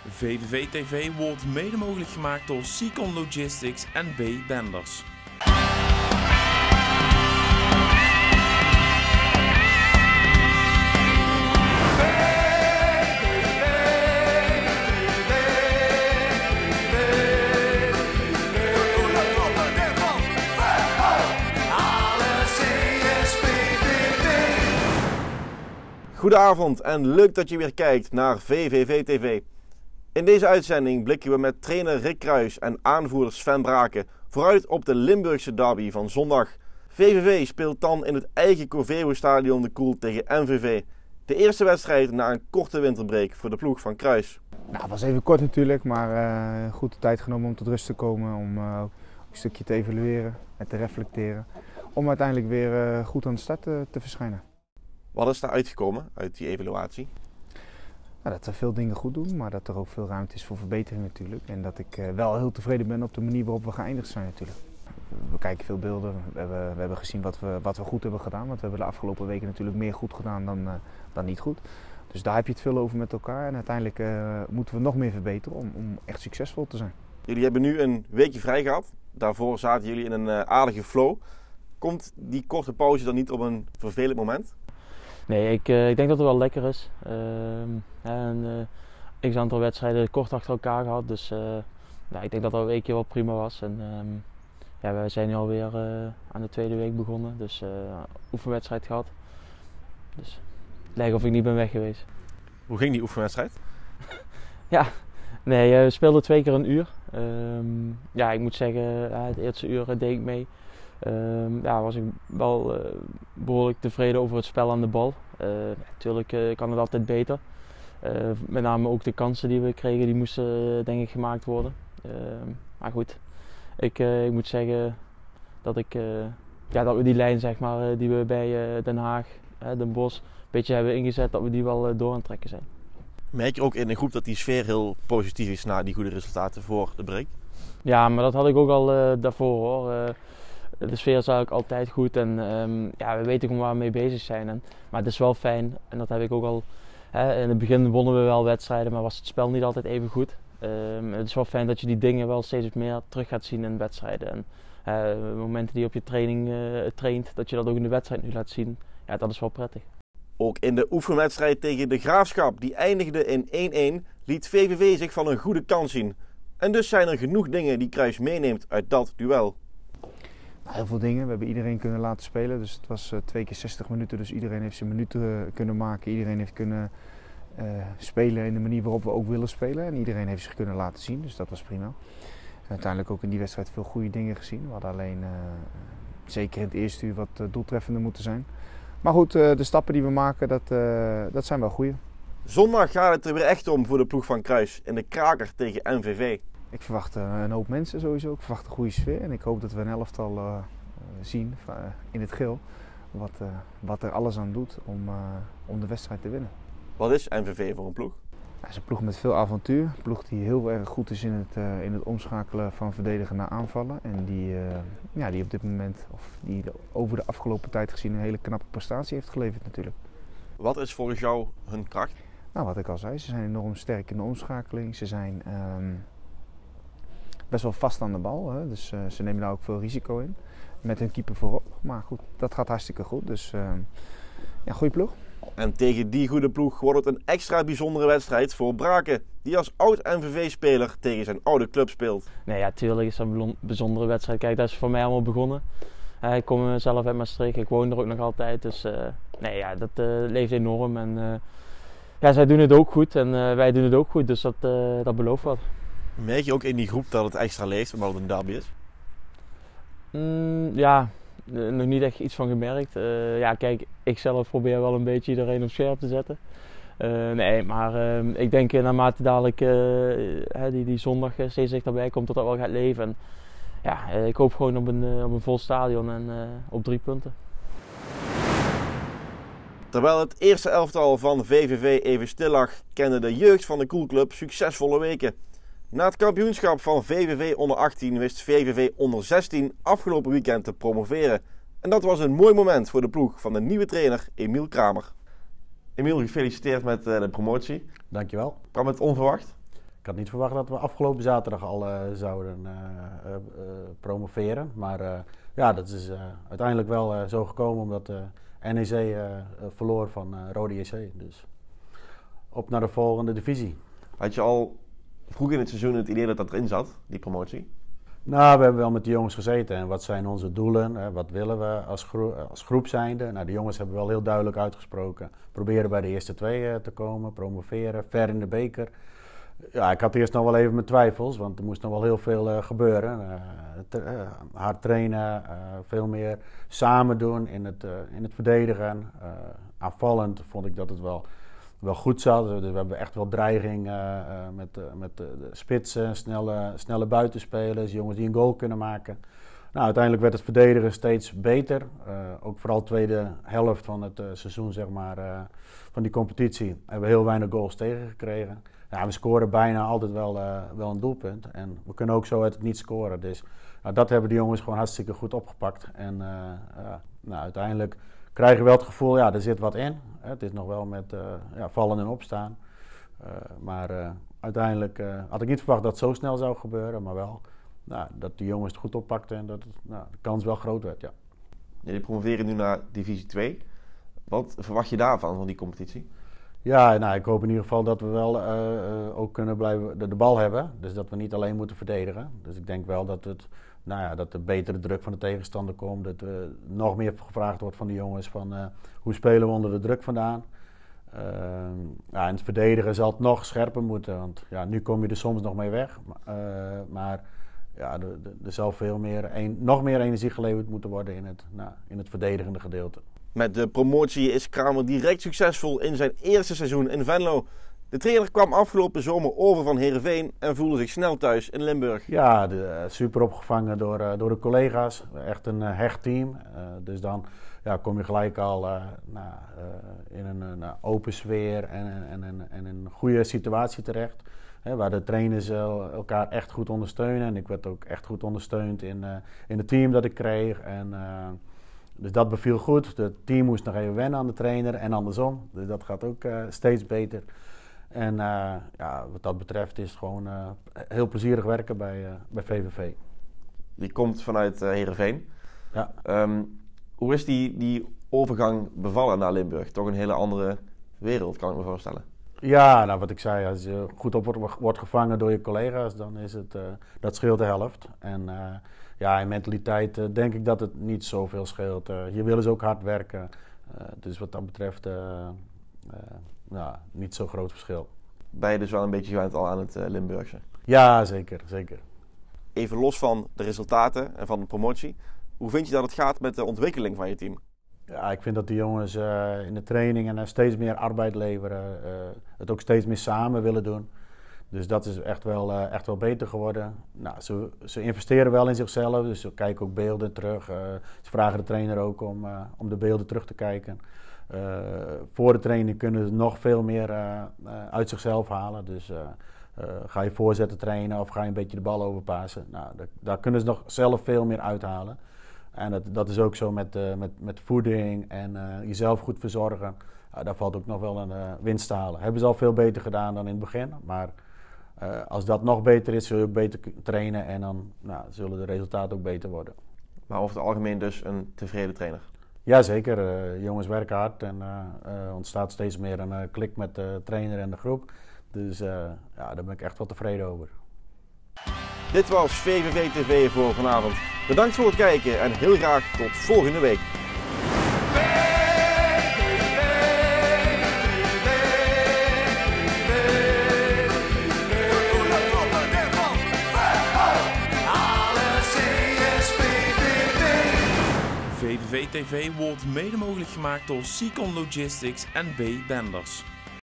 VVV TV wordt mede mogelijk gemaakt door Seacon Logistics en B. Benders. Goedenavond en leuk dat je weer kijkt naar VVV TV. In deze uitzending blikken we met trainer Rick Kruijs en aanvoerder Sven Braken vooruit op de Limburgse derby van zondag. VVV speelt dan in het eigen Coveo-stadion de Koel tegen MVV. De eerste wedstrijd na een korte winterbreek voor de ploeg van Kruijs. Nou, het was even kort natuurlijk, maar goed de tijd genomen om tot rust te komen. Om een stukje te evalueren en te reflecteren. Om uiteindelijk weer goed aan de start te verschijnen. Wat is daar uitgekomen uit die evaluatie? Nou, dat we veel dingen goed doen, maar dat er ook veel ruimte is voor verbetering natuurlijk. En dat ik wel heel tevreden ben op de manier waarop we geëindigd zijn natuurlijk. We kijken veel beelden, we hebben gezien wat we goed hebben gedaan. Want we hebben de afgelopen weken natuurlijk meer goed gedaan dan niet goed. Dus daar heb je het veel over met elkaar. En uiteindelijk moeten we nog meer verbeteren om echt succesvol te zijn. Jullie hebben nu een weekje vrij gehad. Daarvoor zaten jullie in een aardige flow. Komt die korte pauze dan niet op een vervelend moment? Nee, ik denk dat het wel lekker is. X aantal wedstrijden kort achter elkaar gehad, dus ik denk dat dat een weekje wel prima was. En we zijn nu alweer aan de tweede week begonnen, dus oefenwedstrijd gehad. Dus het lijkt of ik niet ben weg geweest. Hoe ging die oefenwedstrijd? We speelden 2 keer een uur. Ik moet zeggen, het eerste uur deed ik mee. Was ik wel behoorlijk tevreden over het spel aan de bal. Natuurlijk kan het altijd beter. Met name ook de kansen die we kregen, die moesten denk ik gemaakt worden. Maar goed, ik moet zeggen dat dat we die lijn zeg maar, die we bij Den Haag, Den Bosch, een beetje hebben ingezet, dat we die wel door aan het trekken zijn. Merk je ook in de groep dat die sfeer heel positief is na die goede resultaten voor de break? Ja, maar dat had ik ook al daarvoor hoor. De sfeer is eigenlijk altijd goed en we weten gewoon waar we mee bezig zijn. Maar het is wel fijn en dat heb ik ook al. In het begin wonnen we wel wedstrijden, maar was het spel niet altijd even goed. Het is wel fijn dat je die dingen wel steeds meer terug gaat zien in wedstrijden. En momenten die je op je training traint, dat je dat ook in de wedstrijd nu laat zien, dat is wel prettig. Ook in de oefenwedstrijd tegen de Graafschap, die eindigde in 1-1, liet VVV zich van een goede kans zien. En dus zijn er genoeg dingen die Kruijs meeneemt uit dat duel. Heel veel dingen. We hebben iedereen kunnen laten spelen. Dus het was 2 keer 60 minuten. Dus iedereen heeft zijn minuten kunnen maken. Iedereen heeft kunnen spelen in de manier waarop we ook willen spelen. En iedereen heeft zich kunnen laten zien. Dus dat was prima. En uiteindelijk ook in die wedstrijd veel goede dingen gezien. We hadden alleen zeker in het eerste uur wat doeltreffender moeten zijn. Maar goed, de stappen die we maken, dat zijn wel goede. Zondag gaat het er weer echt om voor de ploeg van Kruijs in de kraker tegen MVV. Ik verwacht een hoop mensen sowieso. Ik verwacht een goede sfeer. En ik hoop dat we een elftal zien in het geel. Wat er alles aan doet om de wedstrijd te winnen. Wat is MVV voor een ploeg? Het is een ploeg met veel avontuur. Een ploeg die heel erg goed is in het omschakelen van verdedigen naar aanvallen. En die op dit moment, of die over de afgelopen tijd gezien, een hele knappe prestatie heeft geleverd natuurlijk. Wat is volgens jou hun kracht? Nou, wat ik al zei, ze zijn enorm sterk in de omschakeling. Ze zijn best wel vast aan de bal, hè? Dus ze nemen daar ook veel risico in. Met hun keeper voorop. Maar goed, dat gaat hartstikke goed. Dus goede ploeg. En tegen die goede ploeg wordt het een extra bijzondere wedstrijd voor Braken. Die als oud-MVV-speler tegen zijn oude club speelt. Nee, ja, tuurlijk is dat een bijzondere wedstrijd. Kijk, dat is voor mij allemaal begonnen. Ik kom zelf uit Maastricht, ik woon er ook nog altijd. Dus dat leeft enorm. En zij doen het ook goed en wij doen het ook goed. Dus dat belooft wat. Merk je ook in die groep dat het extra leeft omdat het een derby is? Nog niet echt iets van gemerkt. Kijk, ik zelf probeer wel een beetje iedereen op scherp te zetten. Ik denk naarmate dadelijk die zondag steeds dichterbij komt, dat dat wel gaat leven. En, ik hoop gewoon op een vol stadion en op 3 punten. Terwijl het eerste elftal van VVV even stil lag, kende de jeugd van de Koelclub succesvolle weken. Na het kampioenschap van VVV onder 18 wist VVV onder 16 afgelopen weekend te promoveren. En dat was een mooi moment voor de ploeg van de nieuwe trainer Emiel Kramer. Emiel, gefeliciteerd met de promotie. Dankjewel. Kwam het onverwacht? had niet verwacht dat we afgelopen zaterdag al zouden promoveren. Maar ja, dat is uiteindelijk wel zo gekomen omdat NEC verloor van Rode JC. Dus op naar de volgende divisie. Had je al vroeg in het seizoen het idee dat dat erin zat, die promotie? Nou, we hebben wel met de jongens gezeten en wat zijn onze doelen, wat willen we als groep zijnde. Nou, de jongens hebben wel heel duidelijk uitgesproken, proberen bij de eerste 2 te komen, promoveren, ver in de beker. Ja, ik had eerst nog wel even mijn twijfels, want er moest nog wel heel veel gebeuren. Hard trainen, veel meer samen doen in het verdedigen. Aanvallend vond ik dat het wel goed zat. Dus we hebben echt wel dreiging met de spitsen, snelle buitenspelers, jongens die een goal kunnen maken. Nou, uiteindelijk werd het verdedigen steeds beter. Ook vooral tweede helft van het seizoen, zeg maar, van die competitie, hebben we heel weinig goals tegengekregen. Ja, we scoren bijna altijd wel een doelpunt. En we kunnen ook zo uit het niet scoren. Dus dat hebben de jongens gewoon hartstikke goed opgepakt. En nou, uiteindelijk krijg je wel het gevoel, ja, er zit wat in. Het is nog wel met vallen en opstaan. Maar uiteindelijk had ik niet verwacht dat het zo snel zou gebeuren. Maar wel dat de jongens het goed oppakten en dat de kans wel groot werd, ja. Jullie promoveren nu naar divisie 2. Wat verwacht je daarvan, van die competitie? Ja, nou, ik hoop in ieder geval dat we wel ook kunnen blijven de bal hebben. Dus dat we niet alleen moeten verdedigen. Dus ik denk wel dat dat er betere druk van de tegenstander komt. Dat er nog meer gevraagd wordt van de jongens van hoe spelen we onder de druk vandaan. In het verdedigen zal het nog scherper moeten. Want ja, nu kom je er soms nog mee weg. Maar ja, er zal nog meer energie geleverd moeten worden in het verdedigende gedeelte. Met de promotie is Kramer direct succesvol in zijn eerste seizoen in Venlo. De trainer kwam afgelopen zomer over van Heerenveen en voelde zich snel thuis in Limburg. Ja, super opgevangen door de collega's. Echt een hecht team. Dus dan kom je gelijk al in een open sfeer en een goede situatie terecht. Waar de trainers elkaar echt goed ondersteunen. En ik werd ook echt goed ondersteund in het team dat ik kreeg. Dus dat beviel goed. Het team moest nog even wennen aan de trainer en andersom. Dus dat gaat ook steeds beter. En wat dat betreft is het gewoon heel plezierig werken bij VVV. Die komt vanuit Heerenveen. Ja. Hoe is die overgang bevallen naar Limburg? Toch een hele andere wereld, kan ik me voorstellen. Ja, nou wat ik zei, als je goed op wordt gevangen door je collega's, dan is dat scheelt de helft. En in mentaliteit denk ik dat het niet zoveel scheelt. Je wil dus ook hard werken. Dus wat dat betreft niet zo groot verschil. Ben je dus wel een beetje gewend al aan het Limburgse? Ja, zeker, zeker. Even los van de resultaten en van de promotie. Hoe vind je dat het gaat met de ontwikkeling van je team? Ja, ik vind dat de jongens in de trainingen steeds meer arbeid leveren. Het ook steeds meer samen willen doen. Dus dat is echt wel beter geworden. Nou, ze investeren wel in zichzelf, dus ze kijken ook beelden terug. Ze vragen de trainer ook om de beelden terug te kijken. Voor de training kunnen ze nog veel meer uit zichzelf halen. Dus ga je voorzetten trainen of ga je een beetje de bal overpassen. Nou, daar kunnen ze nog zelf veel meer uithalen. En dat is ook zo met voeding en jezelf goed verzorgen. Daar valt ook nog wel een winst te halen. Hebben ze al veel beter gedaan dan in het begin. Maar als dat nog beter is, zul je ook beter trainen en dan zullen de resultaten ook beter worden. Maar over het algemeen dus een tevreden trainer? Jazeker, jongens werken hard en ontstaat steeds meer een klik met de trainer en de groep. Dus daar ben ik echt wel tevreden over. Dit was VVV TV voor vanavond. Bedankt voor het kijken en heel graag tot volgende week. VVV TV wordt mede mogelijk gemaakt door Seacon Logistics en B. Benders.